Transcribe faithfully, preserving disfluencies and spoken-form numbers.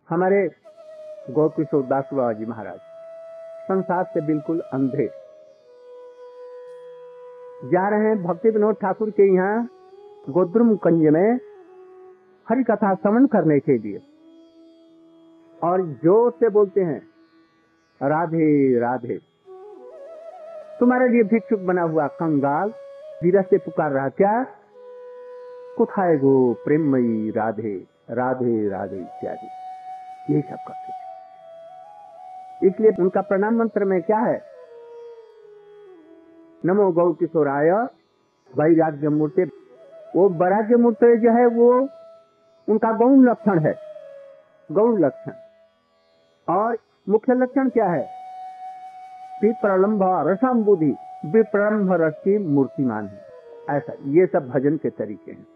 हमारे गौकिशोर दास बाबा जी महाराज संसार से बिल्कुल अंधे जा रहे हैं भक्ति विनोद ठाकुर के यहाँ गोद्रुम कंज में हरि कथा श्रवण करने के लिए, और जोर से बोलते हैं राधे राधे। तुम्हारे लिए भिक्षुक बना हुआ कंगाल धीरे से पुकार रहा, क्या कुथाए गो प्रेममयी राधे राधे राधे इत्यादि, यही सब करते थे। इसलिए उनका प्रणाम मंत्र में क्या है, नमो गौ किशोराय वैराग्य मूर्ति। वो वैराग्य मूर्ति जो है वो उनका गौण लक्षण है, गौण लक्षण। और मुख्य लक्षण क्या है, विप्रलंब रसम बुद्धि, विप्रलंब रस की मूर्तिमान है। ऐसा ये सब भजन के तरीके हैं।